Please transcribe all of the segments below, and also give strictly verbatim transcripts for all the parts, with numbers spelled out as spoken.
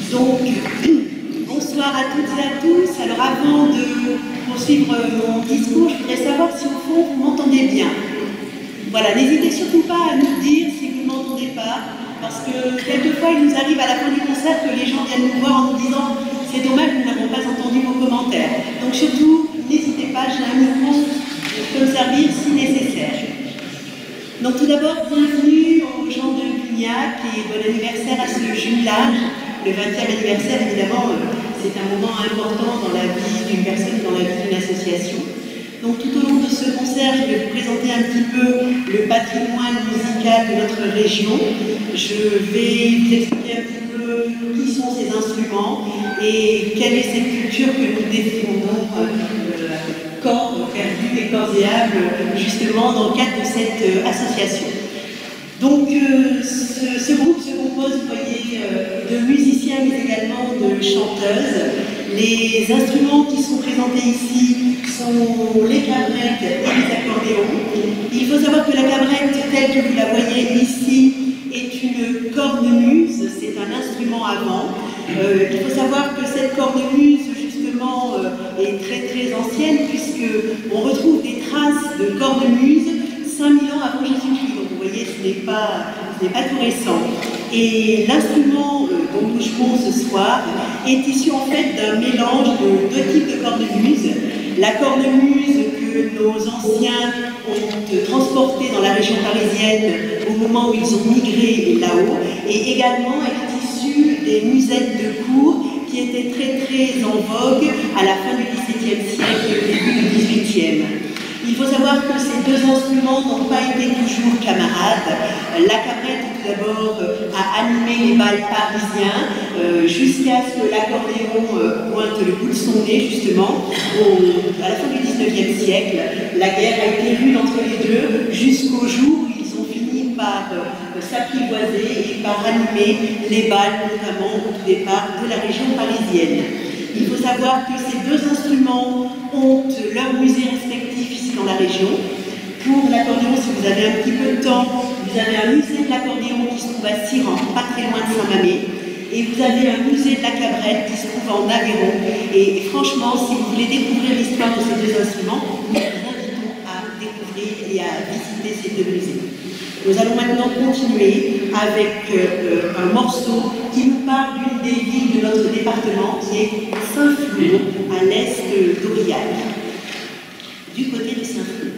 Donc, bonsoir à toutes et à tous. Alors avant de poursuivre mon discours, je voudrais savoir si au fond vous m'entendez bien. Voilà, n'hésitez surtout pas à nous dire si vous ne m'entendez pas, parce que quelquefois il nous arrive à la fin du concert que les gens viennent nous voir en nous disant « c'est dommage, nous n'avons pas entendu vos commentaires ». Donc surtout, n'hésitez pas, j'ai un micro, je peux me servir si nécessaire. Donc tout d'abord, bienvenue aux gens de Bugnac et bon anniversaire à ce jumelage. Le vingtième anniversaire, évidemment, c'est un moment important dans la vie d'une personne, dans la vie d'une association. Donc tout au long de ce concert, je vais vous présenter un petit peu le patrimoine musical de notre région. Je vais vous expliquer un petit peu qui sont ces instruments et quelle est cette culture que nous défendons, euh, corps perdus et corséables, justement dans le cadre de cette euh, association. Donc euh, ce, ce groupe se compose, vous voyez, euh, de musiciens mais également de chanteuses. Les instruments qui sont présentés ici sont les cabrettes et les accordéons. Il faut savoir que la cabrette, telle que vous la voyez ici, est une cornemuse, c'est un instrument à vent. Euh, il faut savoir que cette cornemuse, justement, euh, est très très ancienne, puisqu'on retrouve des traces de cornemuse cinq mille ans avant Jésus-Christ. Donc vous voyez, ce n'est pas, ce n'est pas tout récent. Et l'instrument euh, dont nous jouons ce soir est issu en fait d'un mélange de deux types de cornemuse. La cornemuse que nos anciens ont transportée dans la région parisienne au moment où ils ont migré là-haut, et également elle est issue des musettes de cour qui étaient très très en vogue à la fin du dix-septième siècle et au début du dix-huitième. Il faut savoir que ces deux instruments n'ont pas été toujours camarades. La cabrette, tout d'abord, a animé les bals parisiens euh, jusqu'à ce que l'accordéon euh, pointe le bout de son nez, justement, au, à la fin du dix-neuvième siècle. La guerre a été rude entre les deux jusqu'au jour où ils ont fini par euh, s'apprivoiser et par animer les bals, notamment au tout départ de la région parisienne. Il faut savoir que ces deux instruments ont leur musée respectif ici dans la région. Pour l'accordéon, si vous avez un petit peu de temps, vous avez un musée de l'accordéon qui se trouve à Siran, pas très loin de Saint-Mamé, et vous avez un musée de la cabrette qui se trouve en Aveyron. Et, et franchement, si vous voulez découvrir l'histoire de ces deux instruments, nous vous invitons à découvrir et à visiter ces deux musées. Nous allons maintenant continuer avec euh, un morceau qui nous parle d'une des villes de notre département, qui est Saint-Flour, à l'est d'Aurillac, du côté de Saint-Flour.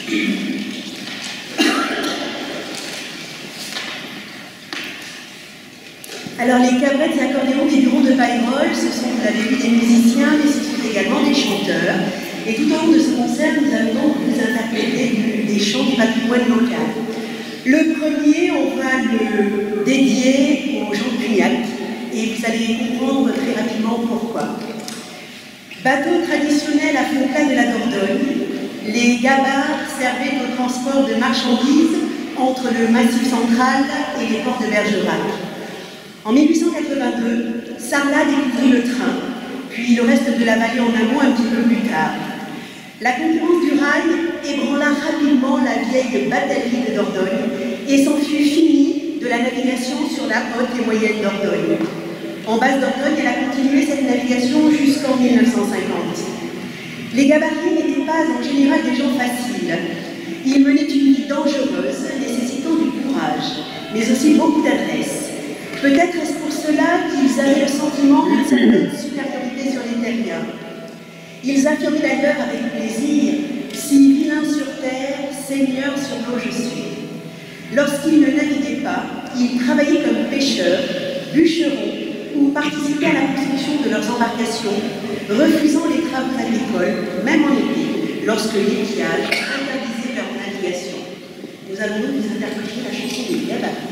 Alors les cabrettes et accordéons des bureaux de Payrolles, ce sont, vous l'avez vu, des musiciens, mais ce sont également des chanteurs. Et tout au long de ce concert, nous allons donc vous interpréter des chants du patrimoine local. Le premier, on va le dédier aux gens de Cugnac, et vous allez comprendre très rapidement pourquoi. Bateau traditionnel à fond plat de la Dordogne, les gabarres servaient au transport de marchandises entre le Massif central et les ports de Bergerac. En mille huit cent quatre-vingt-deux, Sarlat découvrit le train, puis le reste de la vallée en amont un petit peu plus tard. La concurrence du rail ébranla rapidement la vieille batellerie de Dordogne et s'en fut fini de la navigation sur la haute et moyenne Dordogne. En basse Dordogne, elle a continué cette navigation jusqu'en mille neuf cent cinquante. Les gabarriers n'étaient pas en général des gens faciles. Ils menaient une vie dangereuse, nécessitant du courage, mais aussi beaucoup d'adresse. Peut-être est-ce pour cela qu'ils avaient le sentiment d'une certaine supériorité sur les terriens. Ils affirmaient d'ailleurs avec plaisir « Si vilain sur terre, seigneur sur l'eau je suis ». Lorsqu'ils ne naviguaient pas, ils travaillaient comme pêcheurs, bûcherons ou participaient à la construction de leurs embarcations, refusant les travaux agricoles, même en été, lorsque l'étiage interdisait leur navigation. Nous allons donc vous interpréter la chanson des gabarriers.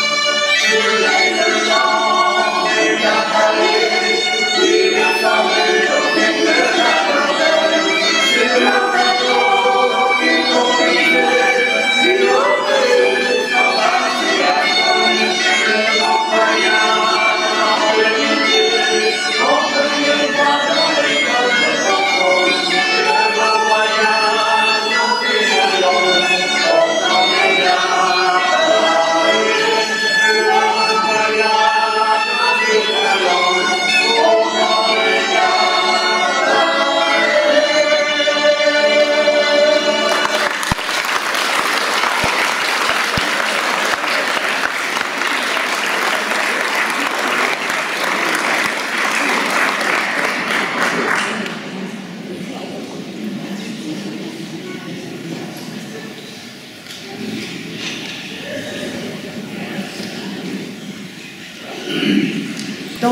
Sorry.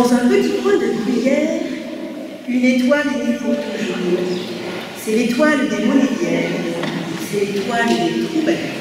Dans un petit coin de Gruyère, une étoile est née pour toujours. C'est l'étoile des monédières, c'est l'étoile des troubadours.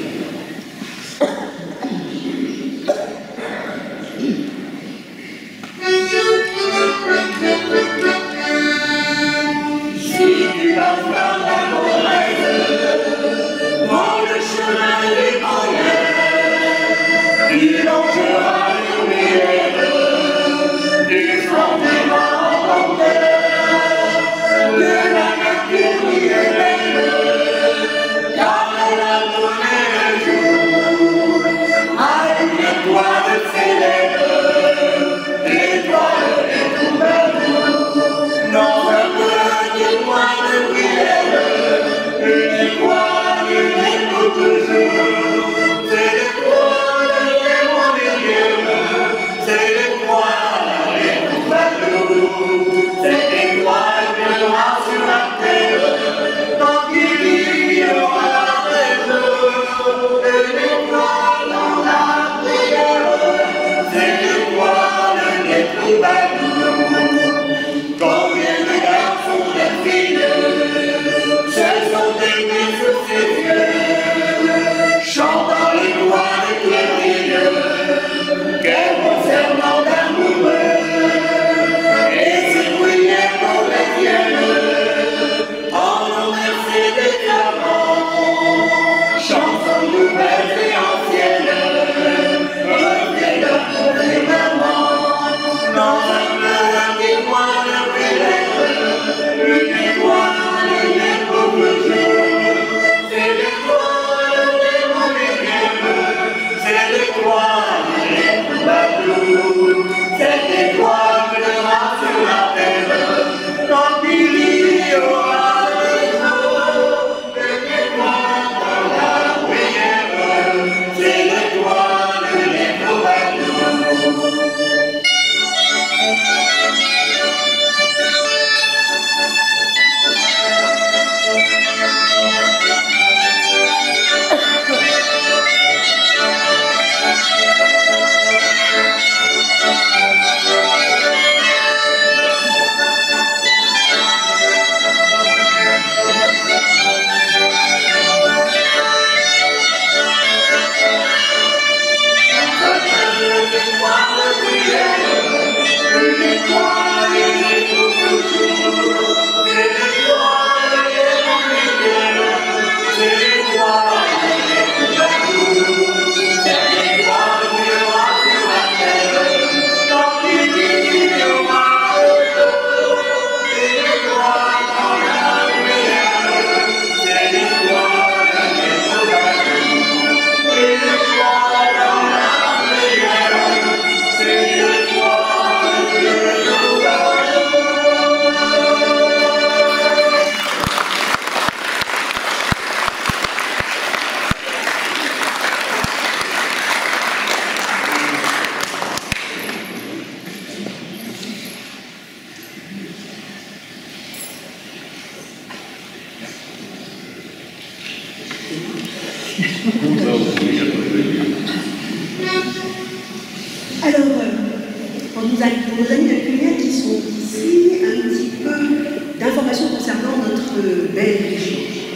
Alors, pour nos amis, pour nos amis de Gruyère qui sont ici, un petit peu d'informations concernant notre belle région.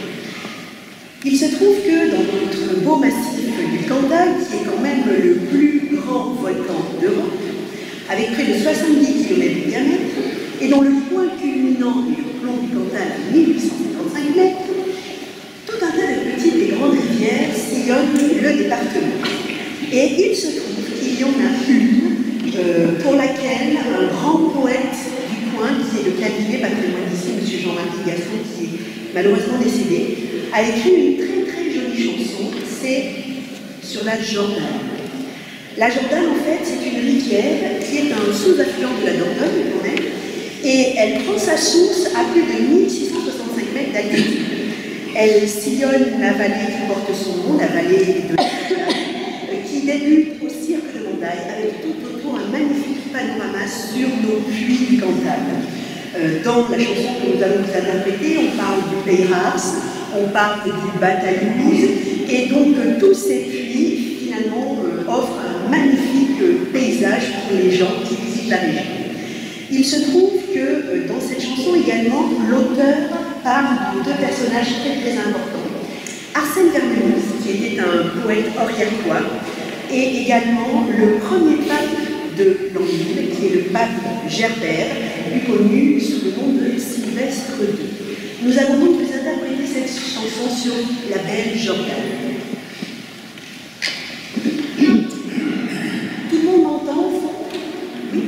Il se trouve que dans notre beau massif du Cantal, qui est quand même le plus grand volcan d'Europe, avec près de soixante-dix kilomètres de diamètre, et dont le point culminant est le plomb du Cantal à mille huit cent cinquante-cinq mètres, tout un tas de petites et grandes rivières sillonnent le département. Et il se trouve qu'il y en a une euh, pour laquelle un grand poète du coin, qui est le cabinet patrimoine d'ici, M. Jean-Marie Gaston, qui est malheureusement décédé, a écrit une très très jolie chanson, c'est sur la Jordanne. La Jordanne, en fait, c'est une rivière qui est un sous-affluent de la Dordogne quand même, et elle prend sa source à plus de mille six cent soixante-cinq mètres d'altitude. Elle sillonne la vallée qui porte son nom, la vallée de qui débute au cirque de Mondaille, avec tout autour un magnifique panorama sur nos puits du Cantal. Euh, dans la chanson que nous allons vous interpréter, on parle du Peyras, on parle du Batalouse, et donc euh, tous ces puits, finalement, euh, offrent un magnifique euh, paysage pour les gens qui visitent la région. Il se trouve que euh, dans cette chanson également, l'auteur parle de deux personnages très très importants. Arsène Vermenouze, qui était un poète orientois, et également le premier pape de l'Empire, qui est le pape Gerbert, plus connu sous le nom de Sylvestre deux. Nous allons donc vous interpréter cette chanson sur la belle Jordan. Tout le monde m'entend? Oui.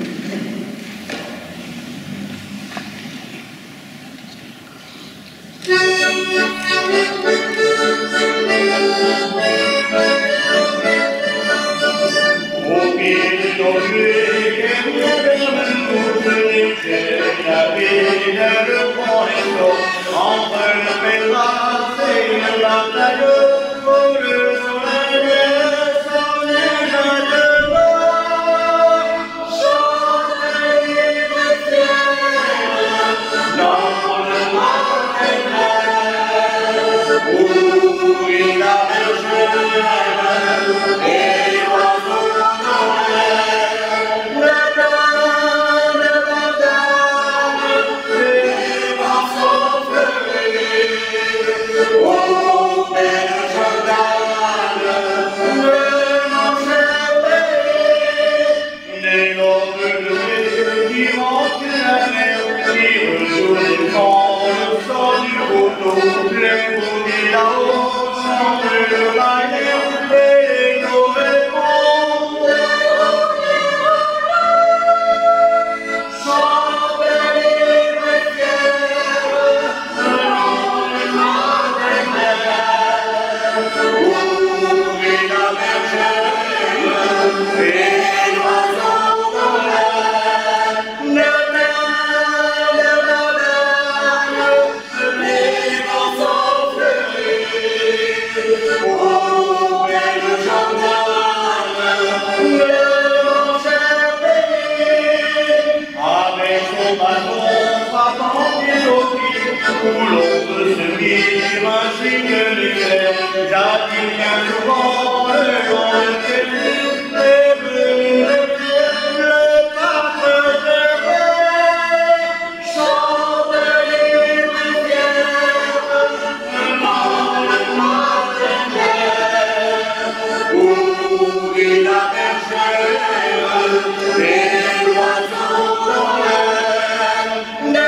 Au pied du danger, que viendra même pour la ville, le pont est chaud, entre le pétras et la taille, pour le soleil, son neige de bord, chantez le ciel, dans le matin clair, où il a bergé, et les oiseaux dans l'air, le blanc de la dame, les morceaux fleuris, oh belle Jordan, le manche pays, des longues nuées qui montent la mer, qui retournent dans le sang du coteau, les bougies là-haut chantent le bail et les nos répondent. Où l'on peut se vivre ainsi que l'éclair, j'attire bien souvent le long de tes murs, les bleus, les bleus, le pape de verre, chante libre et fier, dans le matin clair, où il a bergère, les oiseaux dans l'air,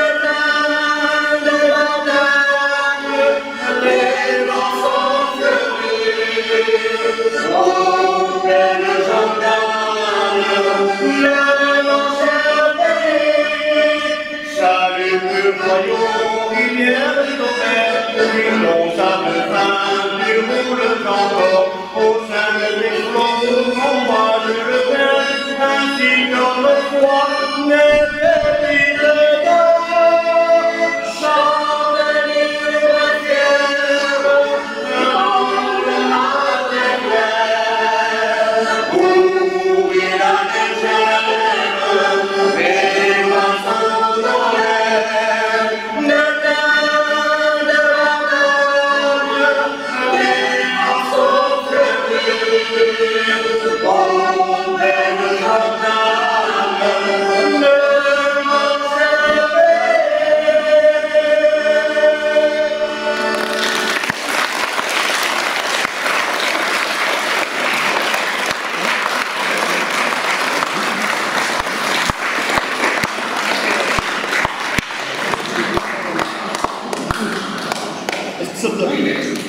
oh, belle Jordan, le manche pays, salut pur royaume, rivière de nos pères, une long sable fin, du roule encore, au sein de mes flots, combat de le père, ainsi comme le froid, n'est pépi de d'or, chante libre et fier, dans le matin clair, où il a bergère, et les oiseaux dans l'air, le teint de la dame, les morceaux fleuris, oh belle Jordan, le manche Est-ce que ça vous a plu?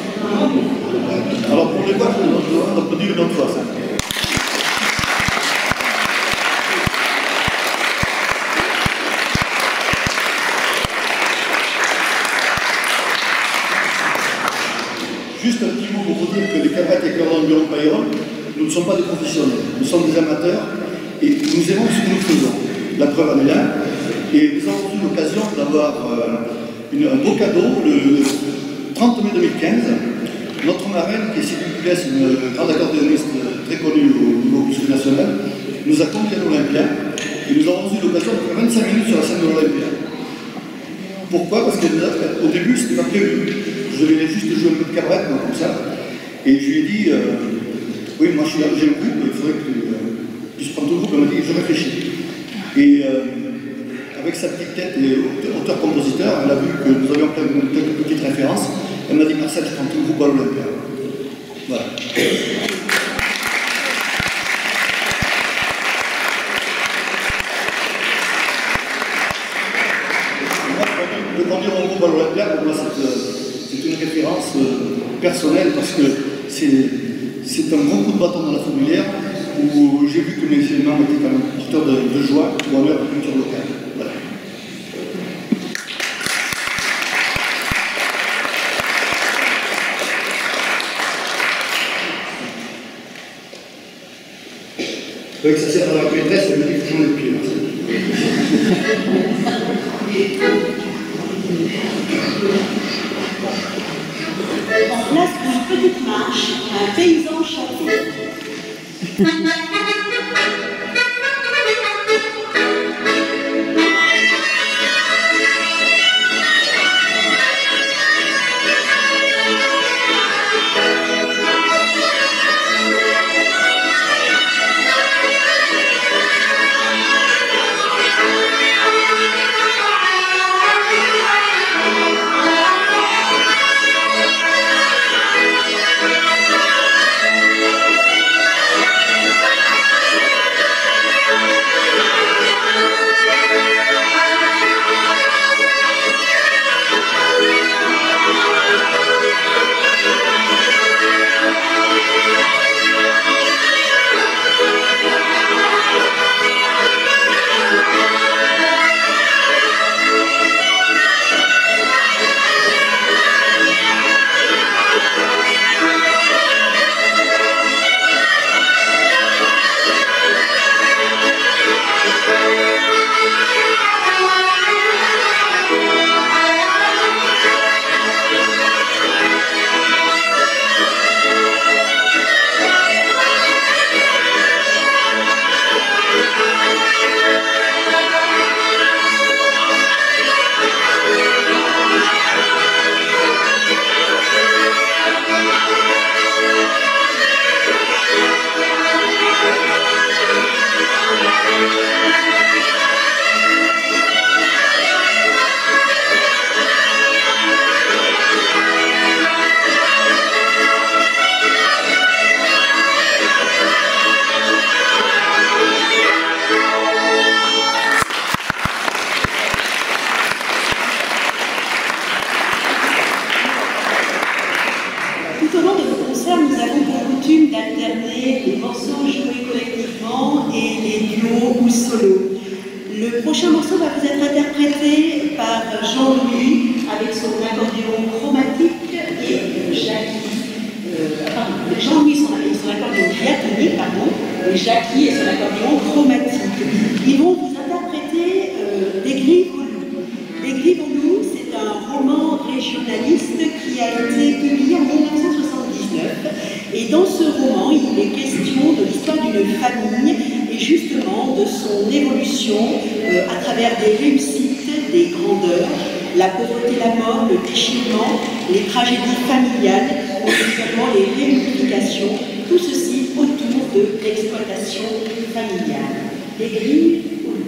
Alors pour les voix, on peut dire une autre fois ça. Juste un petit mot pour vous dire que les cabarets et chœurs d'Enguerrand Pailleron, nous ne sommes pas des professionnels, nous sommes des amateurs et nous aimons ce que nous faisons. La preuve en est là. Et nous avons eu l'occasion d'avoir euh, une, un beau cadeau le trente mai deux mille quinze. Notre marraine, qui est Sylvie Pulès, une grande accordéoniste très connue au niveau national, nous a conviés à l'Olympia et nous avons eu l'occasion de faire vingt-cinq minutes sur la scène de l'Olympia. Pourquoi? Parce qu'au début, ce n'était pas prévu. Je devais juste jouer un peu de cabaret, comme ça. Et je lui ai dit, euh, oui, moi j'ai un groupe, il faudrait que euh, tu puisses prendre ton groupe. Elle m'a dit, je réfléchis. Et euh, avec sa petite tête et auteur-compositeur, elle a vu que nous avions quelques petites références. Elle m'a dit Marcel, je prends tout le groupe à l'Olympia. Voilà. De conduire mon groupe à l'Olympia, pour moi, c'est une référence personnelle parce que c'est un grand coup de bâton dans la fourmilière où j'ai vu que mes membres étaient quand même porteurs de, de joie ou honneur de culture locale. Voilà. Avec sa sœur à la maîtresse, elle me dit que j'en ai le pied. En place d'une petite marche, un paysan chantait. Tout au long de nos concerts, nous avons pour coutume d'alterner les morceaux joués collectivement et les duos ou solos. Le prochain morceau va vous être interprété par Jean-Louis avec son accordéon chromatique et Jackie. Euh, pardon, Jean-Louis son, son accordéon diatonique, pardon, et Jackie et son accordéon chromatique. Ils vont vous interpréter euh, Des Grives au loup. Des Grives au loup, c'est un roman régionaliste qui a été publié en mille neuf cent soixante-dix-neuf. Et dans ce roman, il est question de l'histoire d'une famille et justement de son évolution euh, à travers des réussites, des grandeurs, la pauvreté, la mort, le déchirement, les tragédies familiales, mais également les réunifications, tout ceci autour de l'exploitation familiale. Des Grives au loup.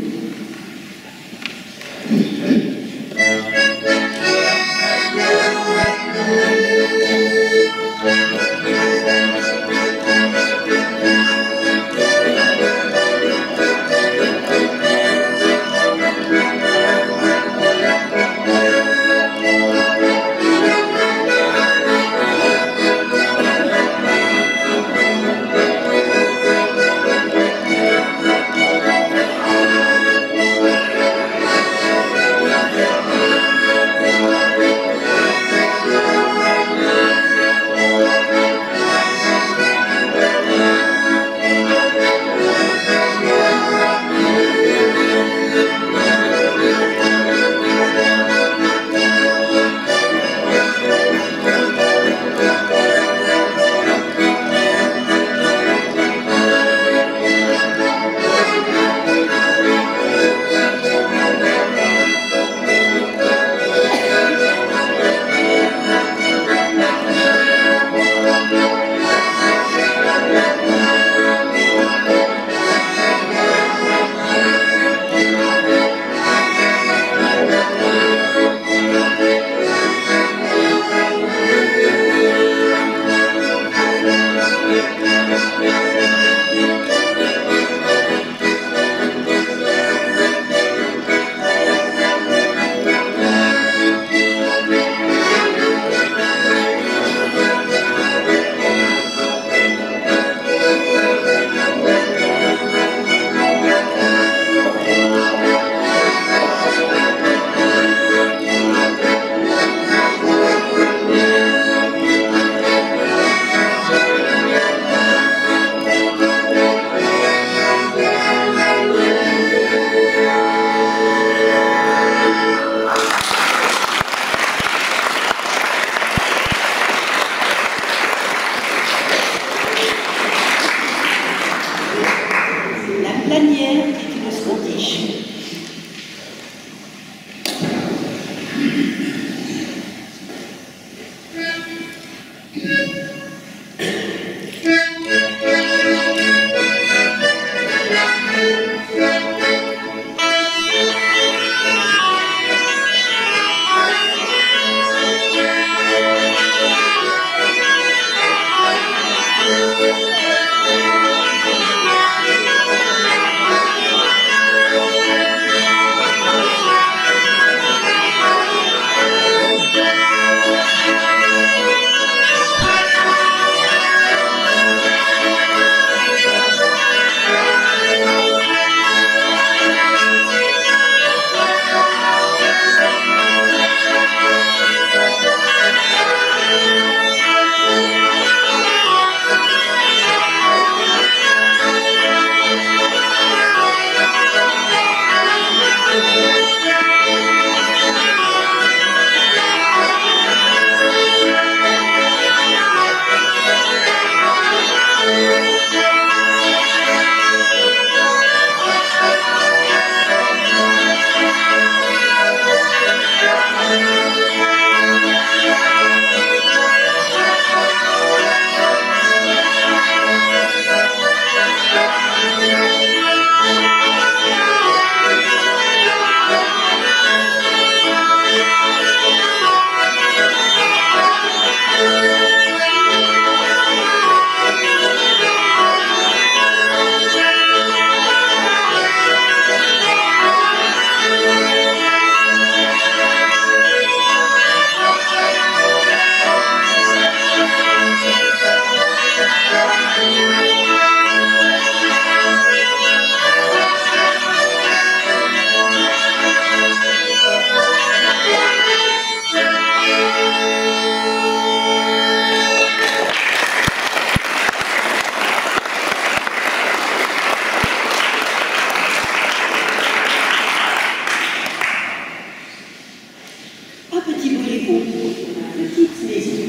petite maison.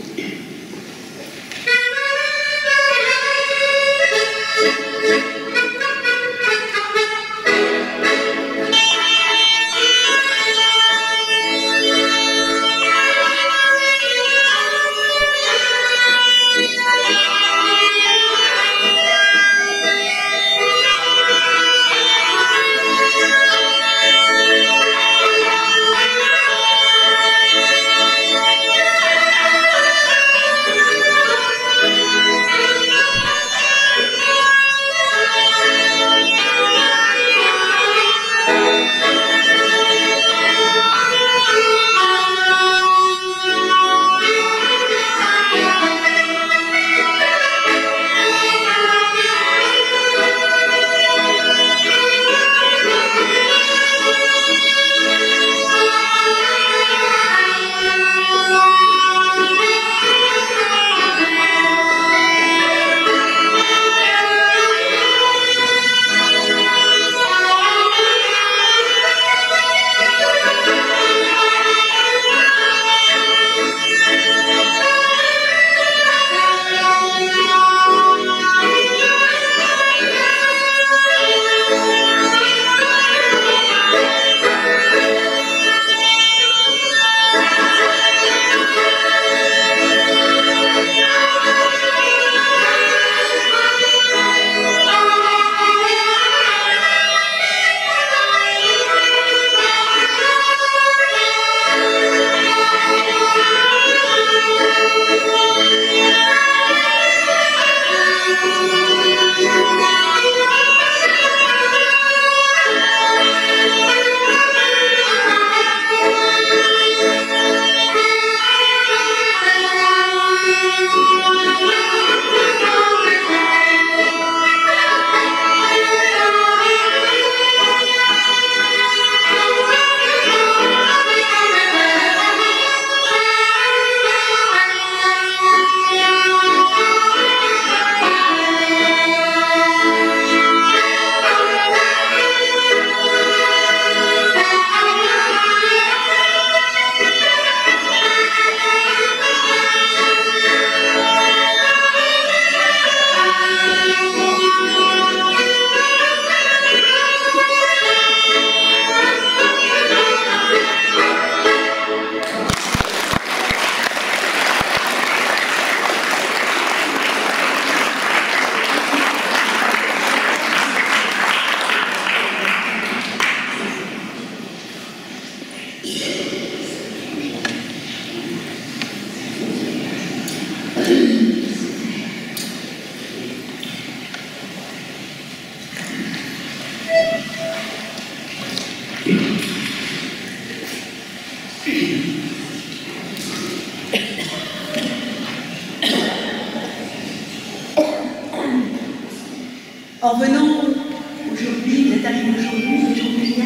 En venant aujourd'hui, vous êtes arrivé aujourd'hui, aujourd'hui,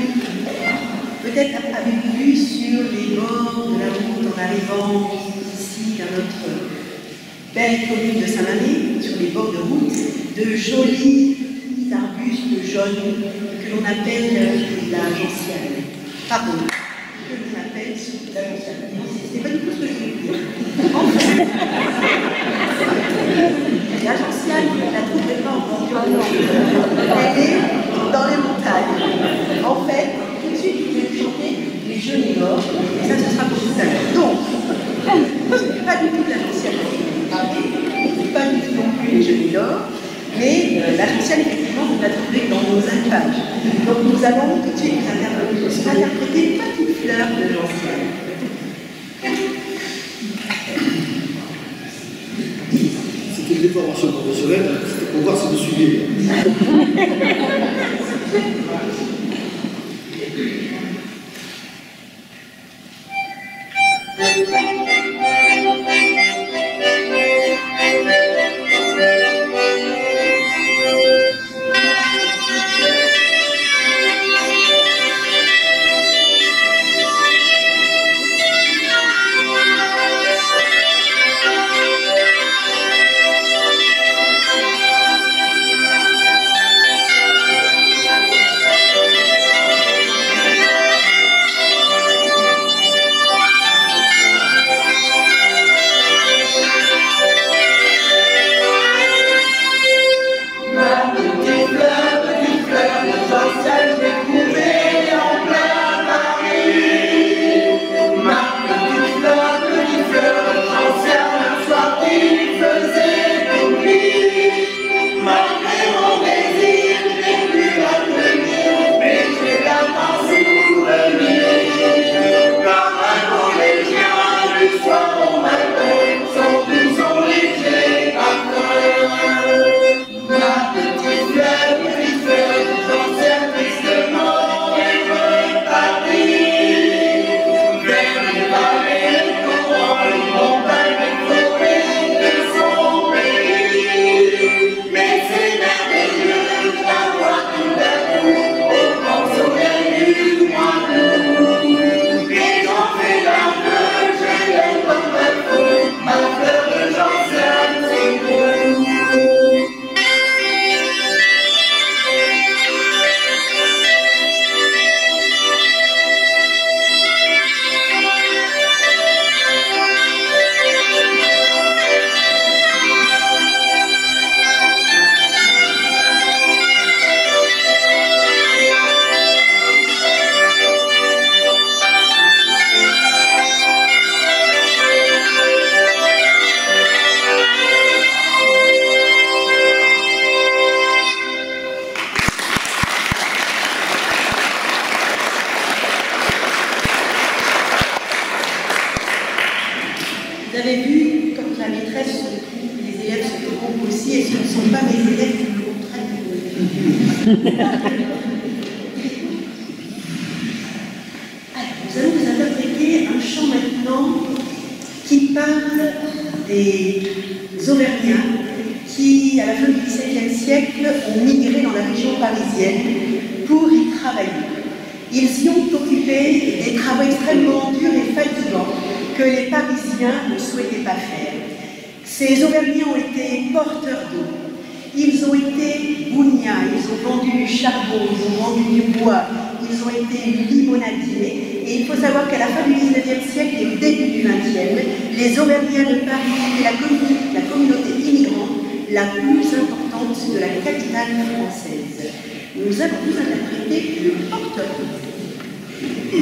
peut-être avez-vous vu sur les bords de la route en arrivant ici à notre belle commune de Saint-Mané, sur les bords de route, de jolis arbustes jaunes que l'on appelle la gentiane. Pardon, que l'on appelle la gentiane. C'est pas du tout ce que je voulais dire. En fait, la gentiane, vous ne la trouverez pas en bordure de route. Elle est dans les montagnes. En fait, tout de suite, vous allez chanter les genilors, et ça, ce sera pour tout à l'heure. Donc, ce n'est pas du tout la gentiane pas du tout non plus les genilors, mais euh, la gentiane, effectivement, vous la trouvez dans nos alpages. Donc, nous allons tout de suite vous interpréter, interpréter une petite fleur de gentiane. C'était une déformation professionnelle, c'était pour voir si vous suivez. Thank you. Vous avez vu, quand la maîtresse se trompe, les élèves se trompent aussi, et ce ne sont pas mes élèves qui me contraignent. Alors, nous allons vous interpréter un chant maintenant qui parle des Auvergnats qui, à la fin du dix-septième siècle, ont migré dans la région parisienne pour y travailler. Ils y ont occupé des travaux extrêmement durs et fatigants que les Parisiens ne souhaitaient pas faire. Ces Auvergnats ont été porteurs d'eau, ils ont été bougnats, ils ont vendu du charbon, ils ont vendu du bois, ils ont été limonadiers. Et il faut savoir qu'à la fin du dix-neuvième siècle et au début du vingtième, les Auvergnats de Paris étaient la, commun la communauté immigrante la plus importante de la capitale française. Nous allons vous interpréter le porteur d'eau.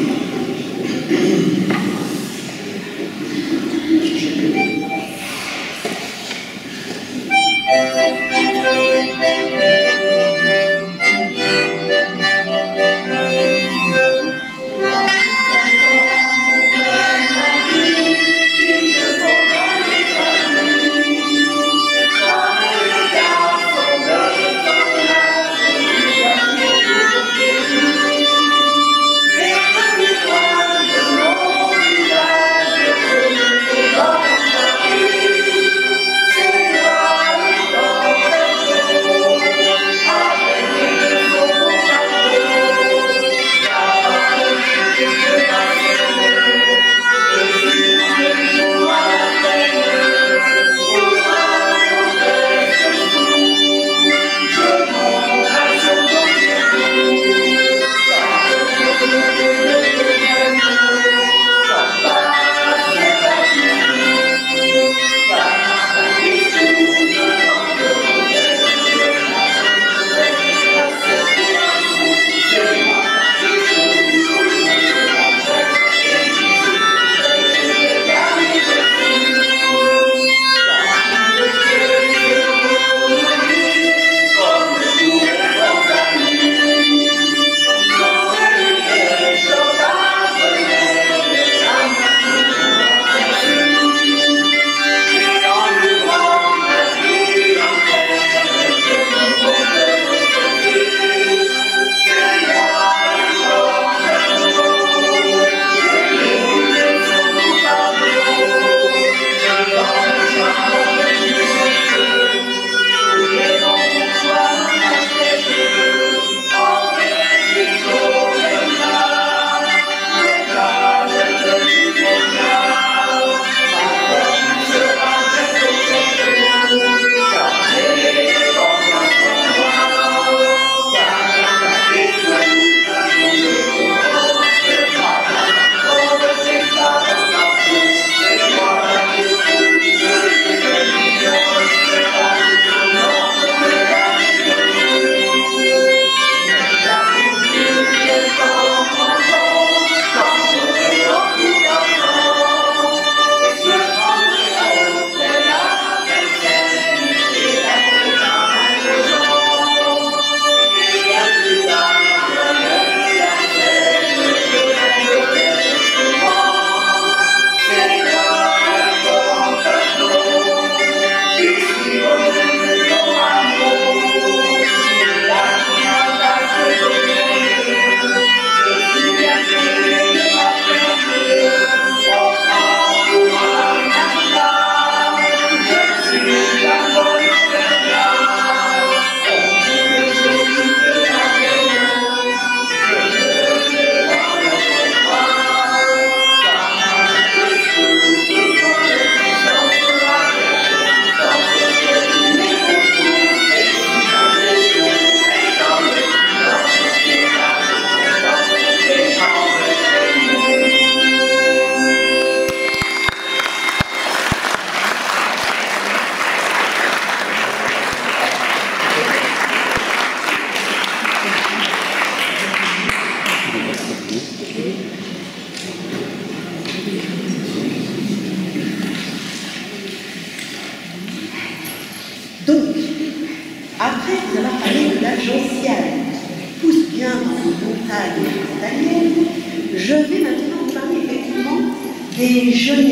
Après vous avoir parlé de la gentiane qui pousse bien dans les montagnes frontalières, je vais maintenant vous parler effectivement des genêts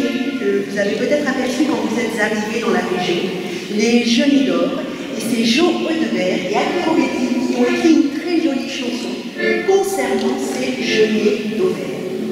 que vous avez peut-être aperçu quand vous êtes arrivés dans la région, les Genêts d'Or, et c'est Jo Audebert et Albert Betty qui ont écrit une très jolie chanson concernant ces genêts d'Auvers.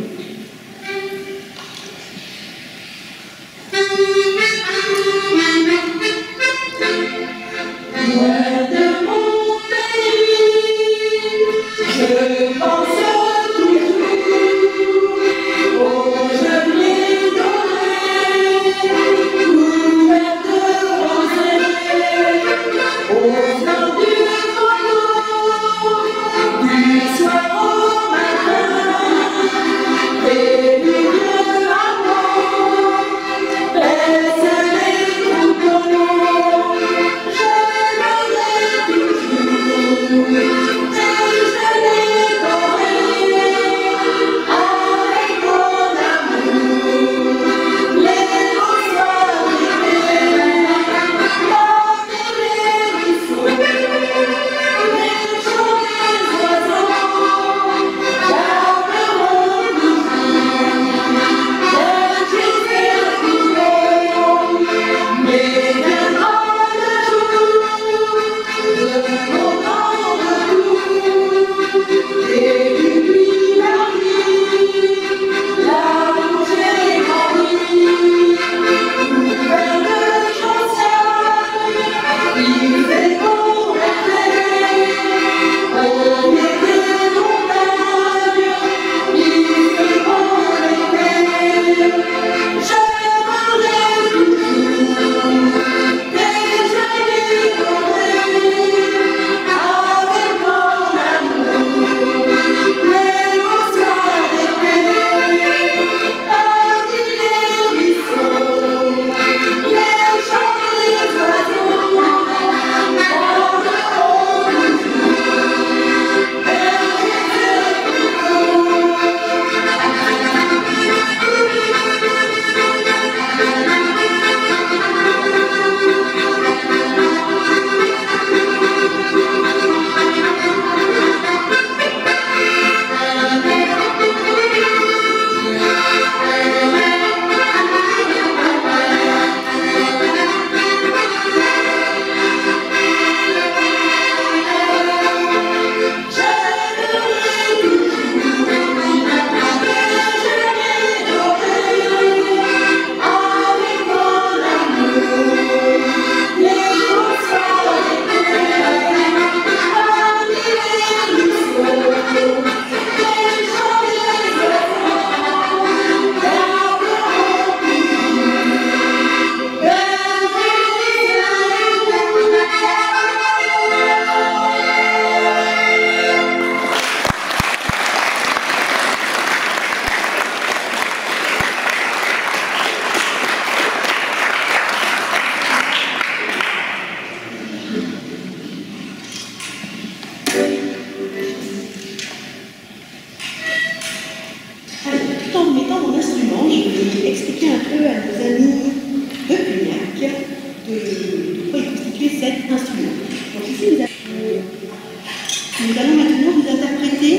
Nous allons maintenant vous interpréter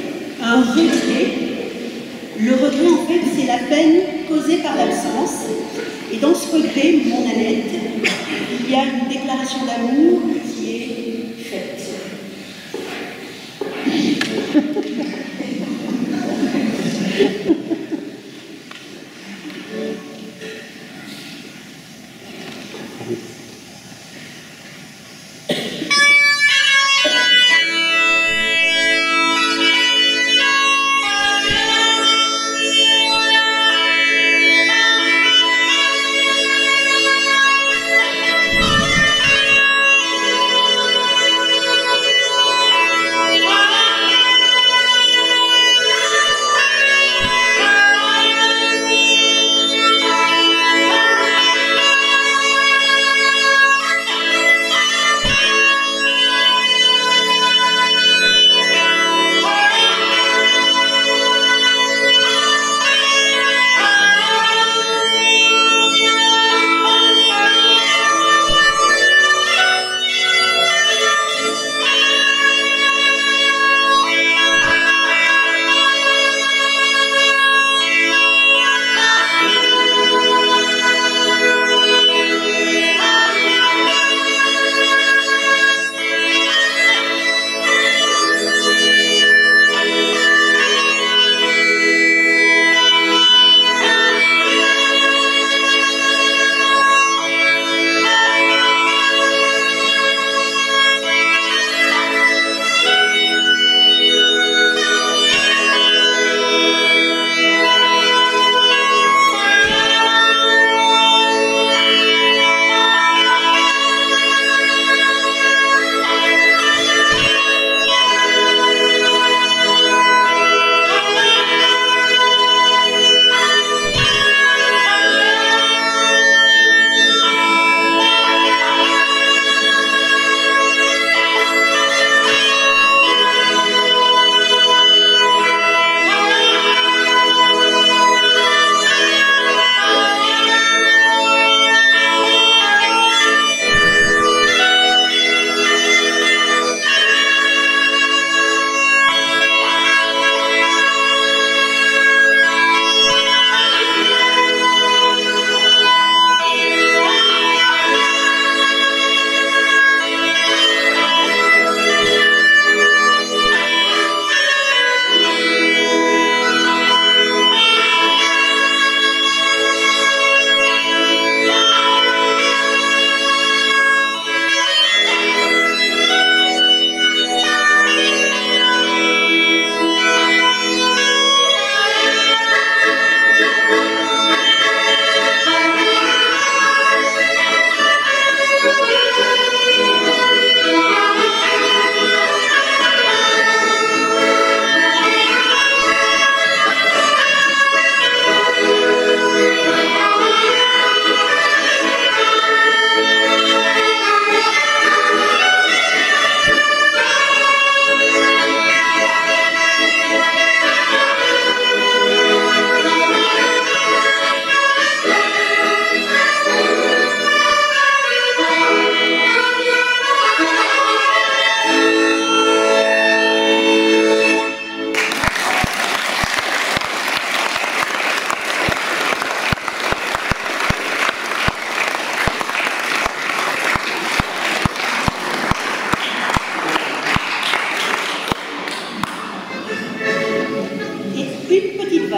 un regret. Le regret, en fait, c'est la peine causée par l'absence. Et dans ce regret, mon Annette, il y a une déclaration d'amour qui est faite. Thank you.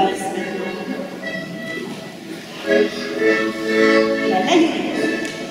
valse maintenant. La laïorette.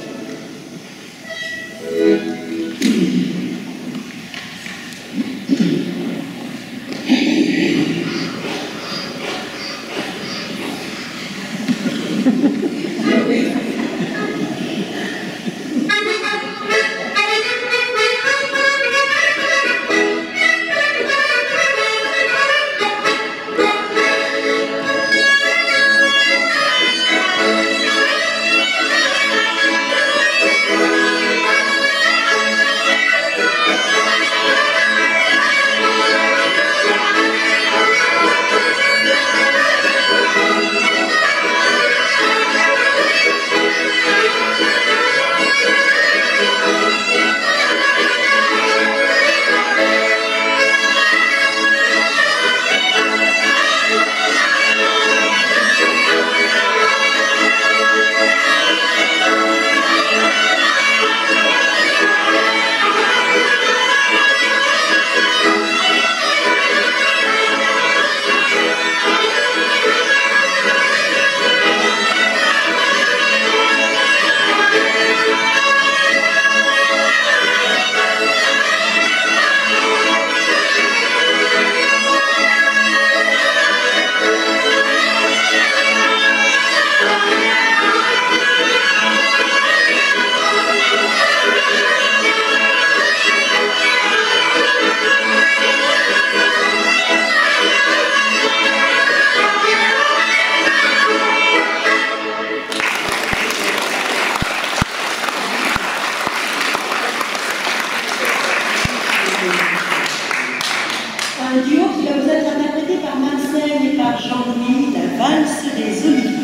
Un duo qui va vous être interprété par Marcel et par Jean-Louis, la valse des oliviers.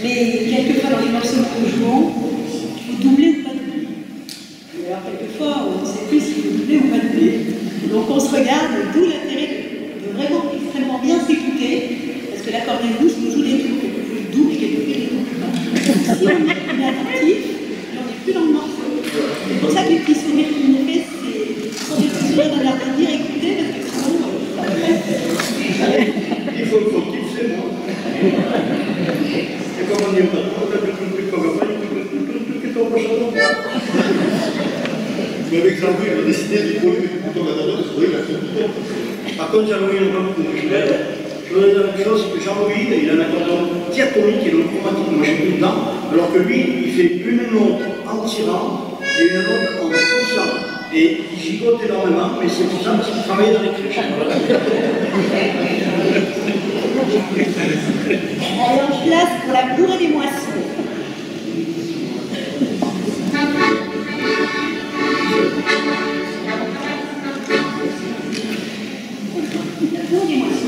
Mais quelquefois, dans les morceaux que nous jouons, il faut doubler ou pas doubler. Et alors, quelquefois, on ne sait plus s'il faut doubler ou pas doubler. Donc, on se regarde, d'où l'intérêt de vraiment extrêmement bien s'écouter, parce que l'accordéon douce nous joue des tours, quelquefois il double et quelquefois il double pas. Si on est attentif, on n'est plus dans le morceau. C'est pour ça que les petits sourires qu'on nous fait, c'est sont des petits sourires dans l'air de dire écoutez, parce que sinon, ça va pas être. Il faut le fautif, c'est moi. Et comme on dit pas trop, on a plus de comme ça, il faut tout qui tombe au château. Mais avec Jean-Louis, il a décidé de produire du bouton matador, parce qu'il a fait le bouton. Par contre, Jean-Louis, on va beaucoup je vais. Je voudrais dire une chose, c'est que Jean-Louis, il a un accordéon diatonique et le chromatique, moi j'ai tout le temps, alors que lui, il fait une note en tirant et une note en poussant. Et il gigote énormément, mais c'est pour ça qu'il travaille dans les crèches. Allez, en place pour la bourrée des moissons. La bourrée des moissons.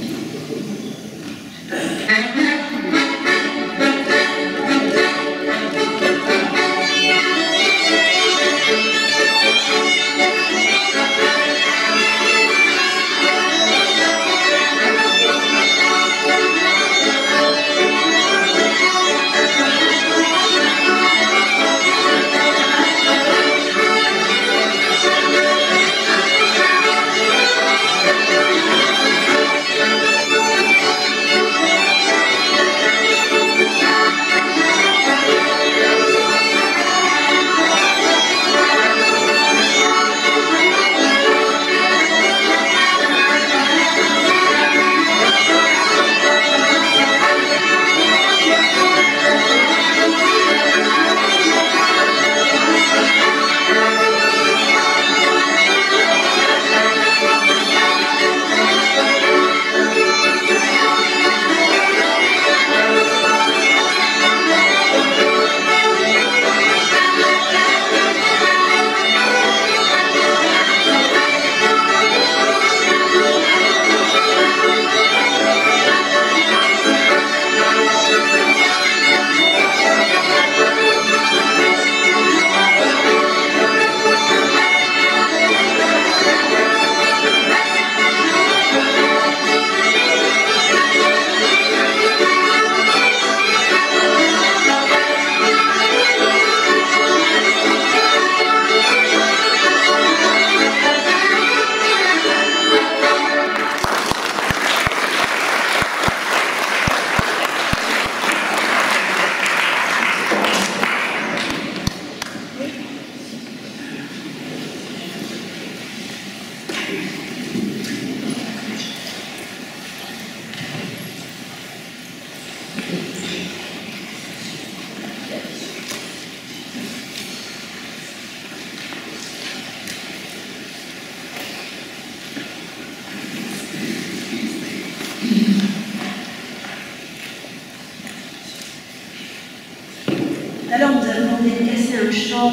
Alors nous allons dédicacer un chant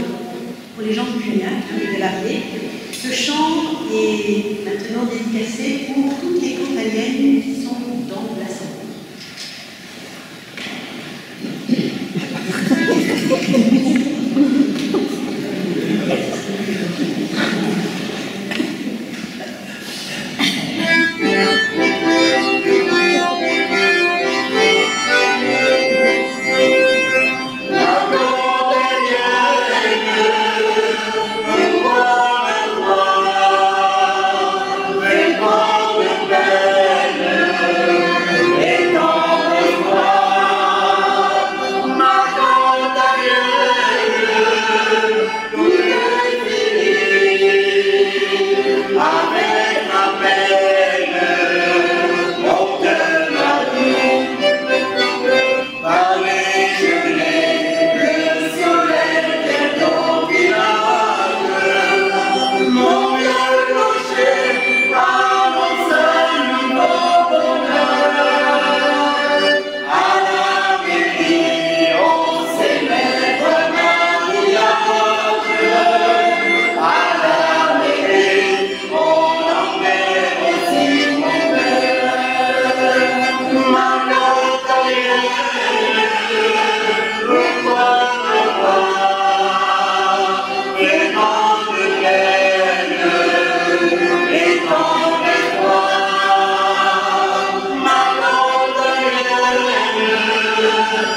pour les gens du Cugnac, de l'armée. Ce chant est maintenant dédicacé pour toutes les campagniennes qui sont dans la salle. Belle,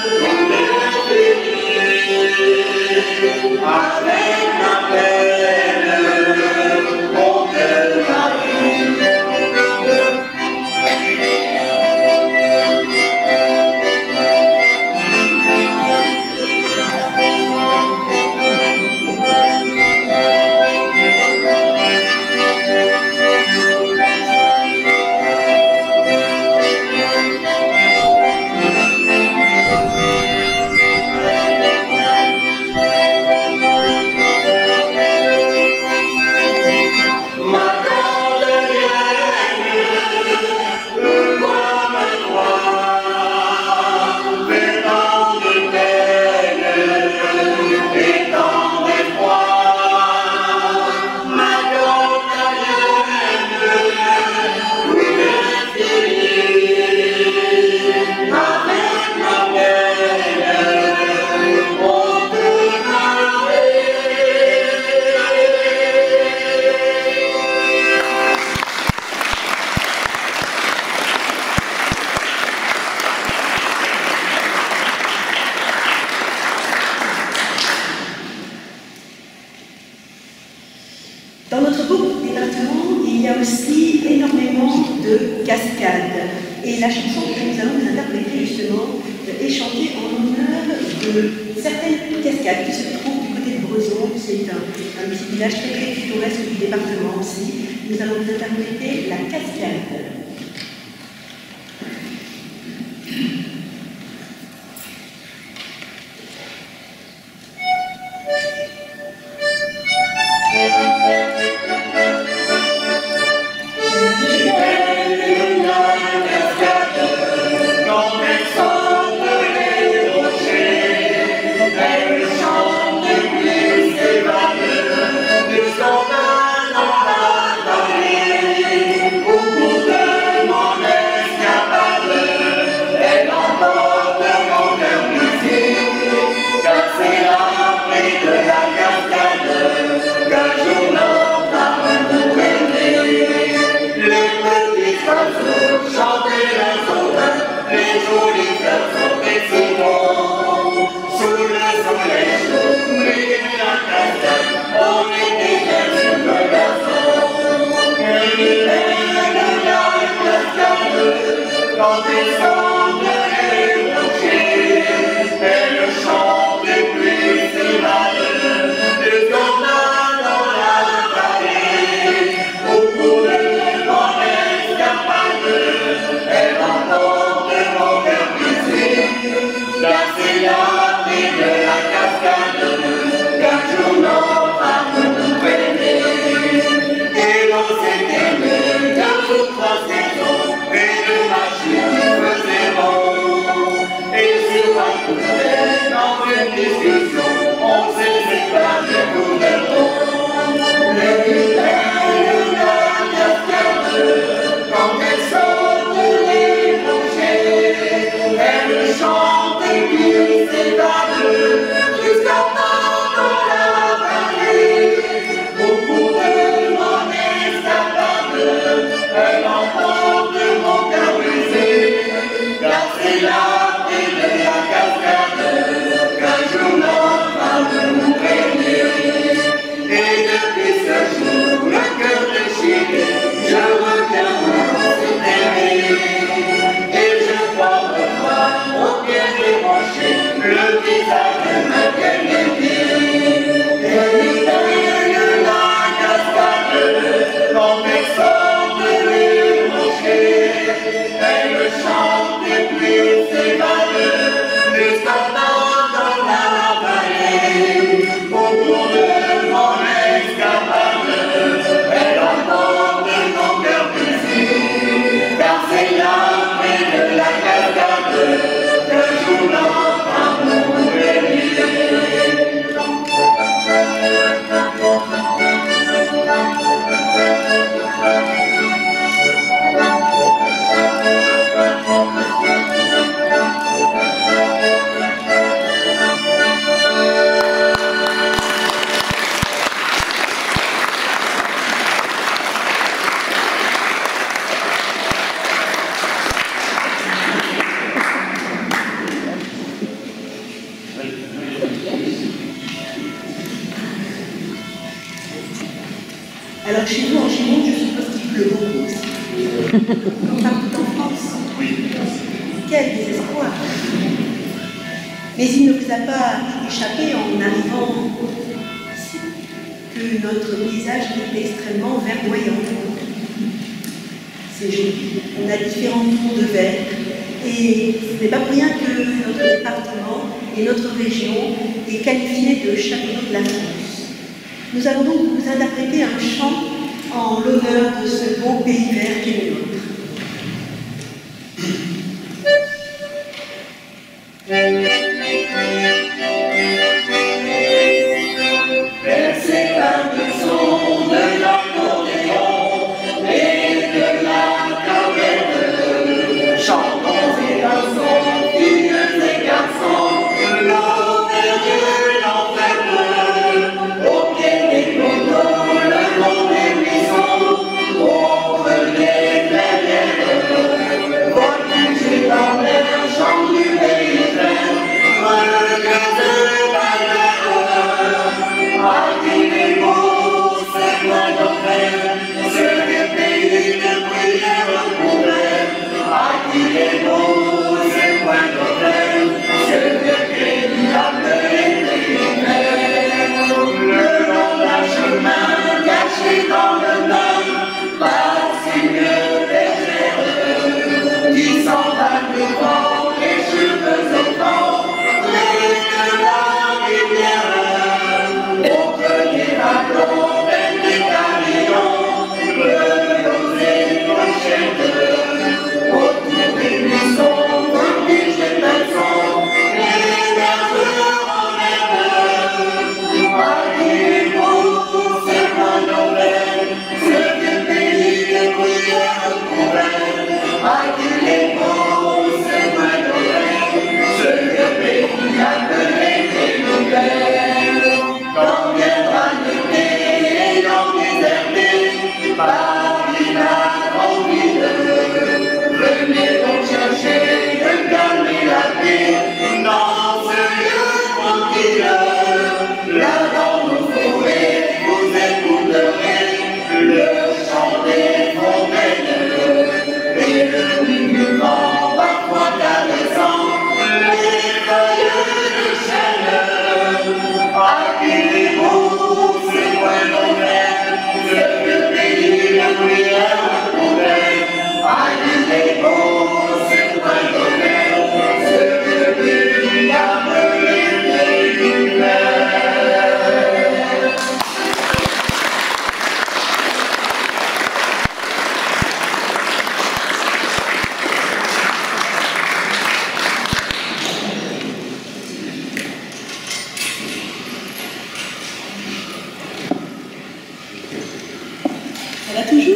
Dans notre beau département, il y a aussi énormément de cascades. Et la chanson que nous allons vous interpréter justement est chantée en honneur de certaines cascades qui se trouvent du côté de Brezon. C'est un, un petit village très très pittoresque du département aussi. Nous allons vous interpréter la cascade. Quand descendent les rochers, elle chante et puis s'évade, le scandale dans la vallée, au bout de mon escapade, elle emporte mon cœur brisé, car c'est la vie de la cascade, qu'un jour nos femmes nous prenaient, et l'on s'est aimé dans toutes trois saisons, et de machines faisait bon, et sur un coup de dans une discussion, on s'est éclaté pour de bon. Le hiver de la cascade, quand elle saute les rochers, elle chante et puis s'évade, jusqu'à temps dans la vallée, au bout de mon escapade, elle emporte mon cœur brisé, car c'est la vie de la cascade, qu'un jour Alors chez vous, en Gironde, je suppose qu'il pleut beaucoup aussi. Partout en France. Oui. Quel désespoir. Mais il ne vous a pas échappé en arrivant ici que notre paysage est extrêmement verdoyant. C'est joli. On a différents tons de vert. Et ce n'est pas pour rien que notre département et notre région est qualifié de château de la France. Nous allons donc vous interpréter un chant en l'honneur de ce beau pays vert qui est le nôtre. Bercé par le son de l'accordéon et de la clarinette, chantons et dansons, filles et garçons, l'enfer et l'enfer, au pied des poteaux, le long des buissons, contre les clairières, voltiger dans l'air, chant du pays vert, regardez la mer. Ah, qu'il est beau, c'est moi d'enfer, ce vieux pays de prière couvert. Ah, qu'il est beau, c'est moi d'enfer, ce vieux pays appelé pays vert. Le long d'un chemin caché dans le temps, passe une bergère qui s'en va devant les cheveux au vent, près de la rivière. Au creux des bateaux, vers des carillons, de l'eau et clochettes, autour des buissons, voltige et berceaux, les bergers en l'air. Ah, qu'il est beau, c'est moi d'enfer, ce vieux pays de prière couvert. Ah, qu'il est beau, c'est moi d'enfer, ce vieux pays appelé pays vert. Quand viendra l'été, ayant déserté, Paris la grande ville, venez donc chercher de calmer la paix dans ce lieu tranquille. Là dans nos forêts, vous écouterez le chant des fontaines et le murmure parfois caressant les feuilles de chêne. Ah, qu'il est beau, c'est moi l'enfer, ce vieux pays de prière couvert. Ah, qu'il est beau, c'est moi l'enfer, ce vieux pays appelé pays vert. Ça va toujours?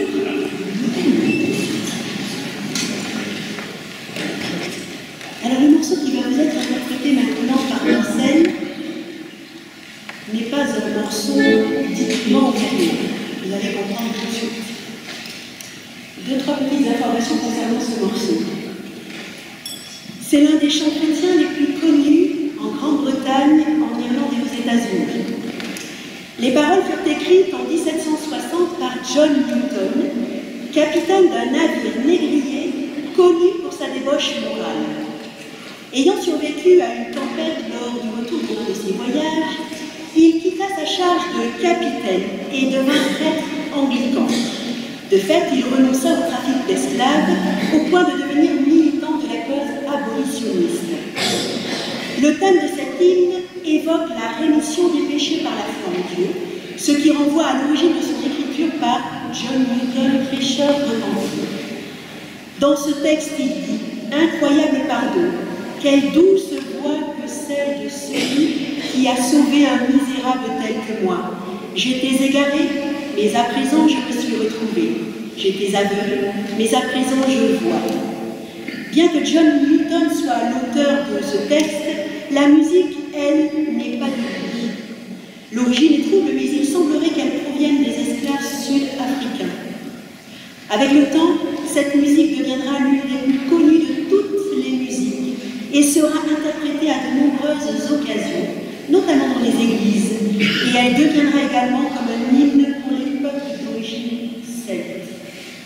Alors le morceau qui va vous être interprété maintenant par Marcel n'est pas un morceau typiquement ouvrier. Vous allez comprendre tout de suite. Deux, trois petites informations concernant ce morceau. C'est l'un des chants chrétiens les plus connus en Grande-Bretagne, en Irlande et aux États-Unis. Les paroles furent écrites en dix-sept cent soixante par John Newton, capitaine d'un navire négrier connu pour sa débauche morale. Ayant survécu à une tempête lors du retour de l'un de ses voyages, il quitta sa charge de capitaine et devint prêtre anglican. De fait, il renonça au trafic d'esclaves au point de devenir militant de la cause abolitionniste. Le thème de cet hymne évoque la rémission des péchés par la foi en Dieu, ce qui renvoie à l'origine de son écriture par John Newton, prêcheur repenti. Dans ce texte, il dit « Incroyable pardon, quelle douce voix que celle de celui qui a sauvé un misérable tel que moi. J'étais égaré, mais à présent je me suis retrouvé. J'étais aveugle, mais à présent je vois. » Bien que John Newton soit l'auteur de ce texte, la musique, elle, n'est pas de lui. L'origine est trouble, mais il semblerait qu'elle provienne des esclaves sud-africains. Avec le temps, cette musique deviendra l'une des plus connues de toutes les musiques et sera interprétée à de nombreuses occasions, notamment dans les églises, et elle deviendra également comme un hymne pour les peuples d'origine.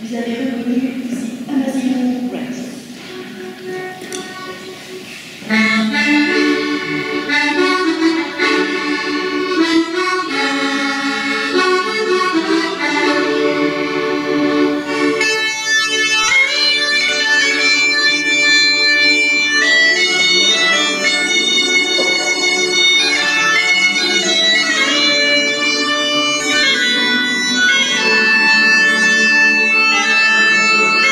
vous avez reconnu ici Amazing Grace. Thank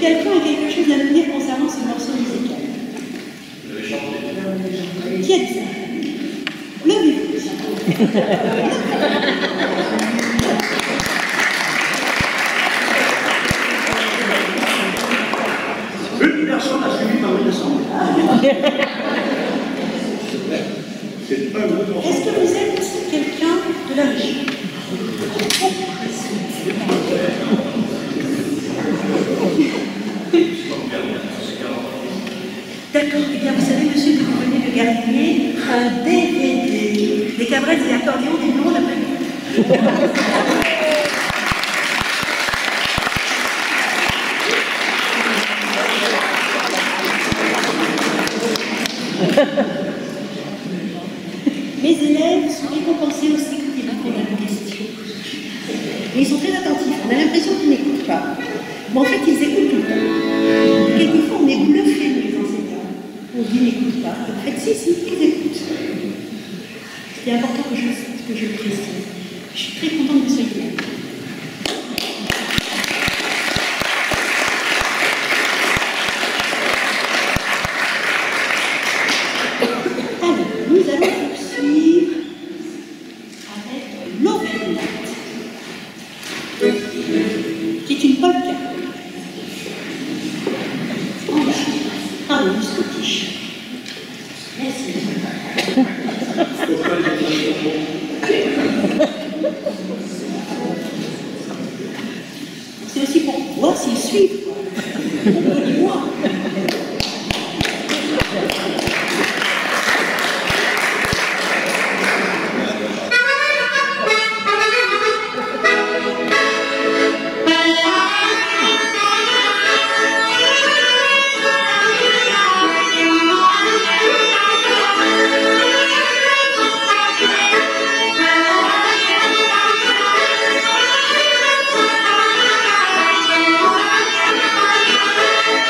quelqu'un a quelque chose à nous dire concernant ce morceau musical? Qui a dit ça? Levez-vous. Une personne a suivi par une assemblée. Est-ce que vous êtes quelqu'un de la région? D'accord, eh bien vous savez, monsieur, que vous venez de gagner un D V D. Des cabrettes et accordéons des blondes après. Mes élèves sont récompensés aussi quand ils répondent à nos questions. Et ils sont très attentifs. On a l'impression qu'ils n'écoutent pas. Mais en fait, ils écoutent tout le temps. Quelquefois, on est bluffé, nous, les enseignants. On dit n'écoute pas. En fait, si, si, ils écoutent. C'est important que je, que je le précise. Je suis très contente que vous soyez là. C'est aussi pour voir s'ils suivent. Moi. Thank you.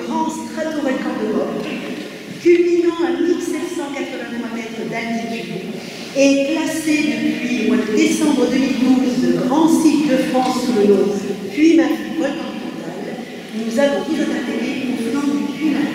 grand stratovolcan d'Europe, culminant à mille sept cent quatre-vingt-trois mètres d'altitude et classé depuis le mois de décembre deux mille douze de grand site de France sous le nom Puy-Mary Volcan Cantal, nous avons tous attaqué au flanc du Puy-Mary.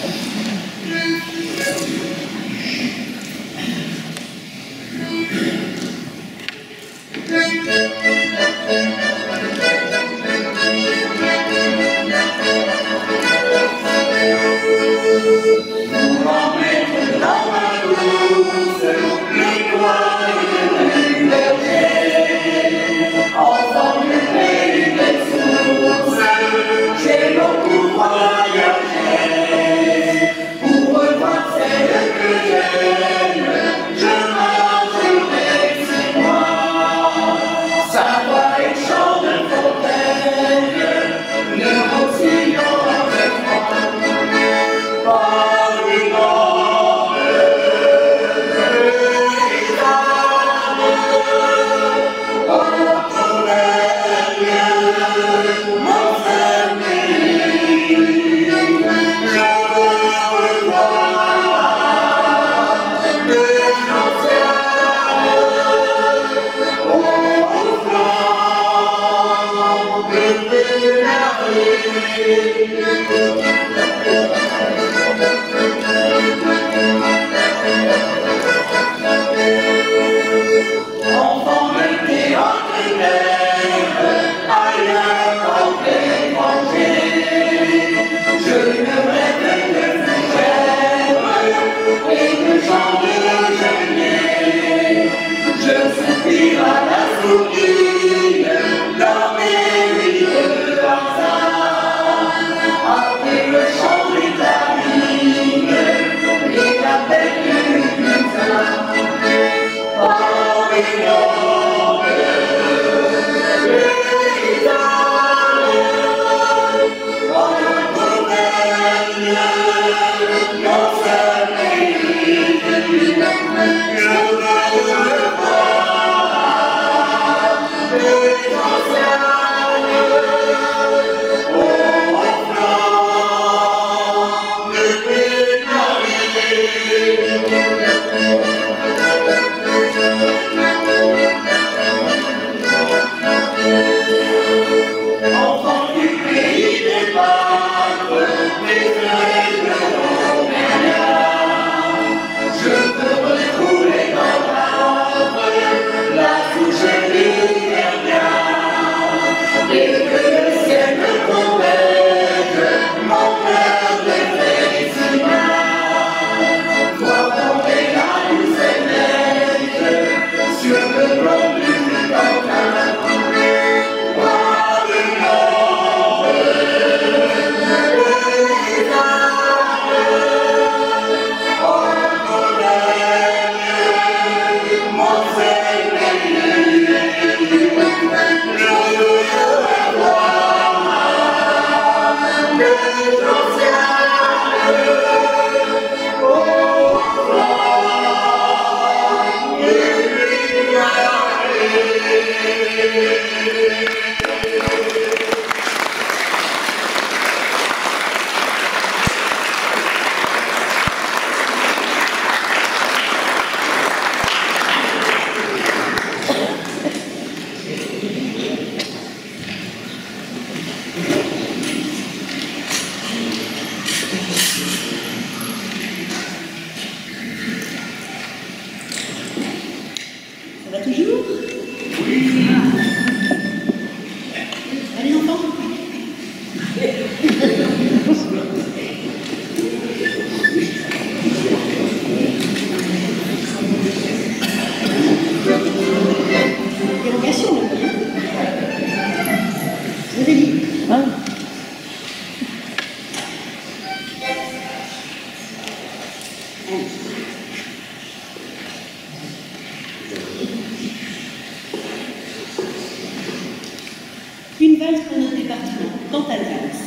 Une valse pour notre département, Cantal Valse.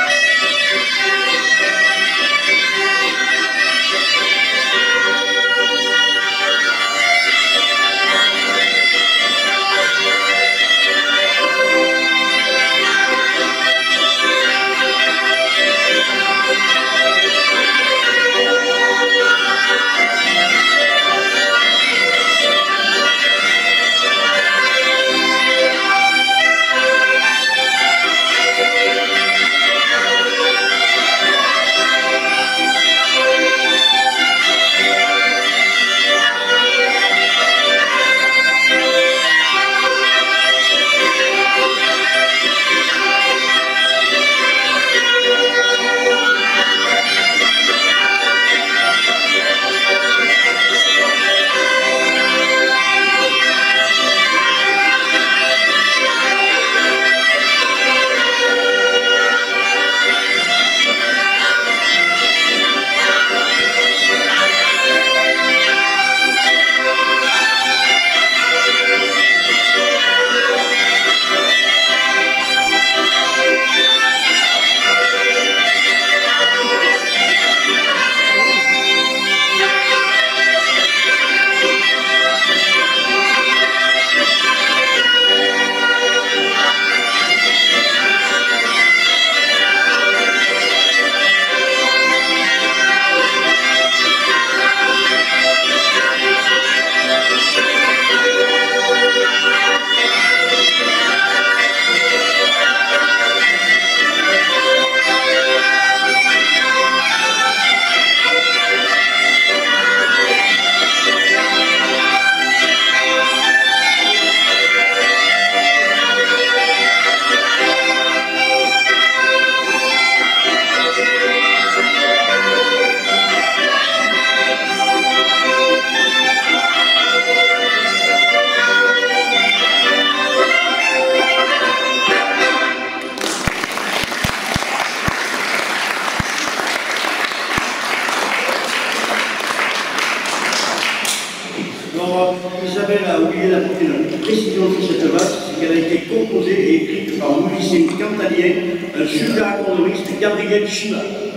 Thank you. Alors, Isabelle a oublié d'apporter une précision sur cette valse, c'est qu'elle a été composée et écrite par le musicien cantalien, un super accordéoniste, Gabriel Chiba.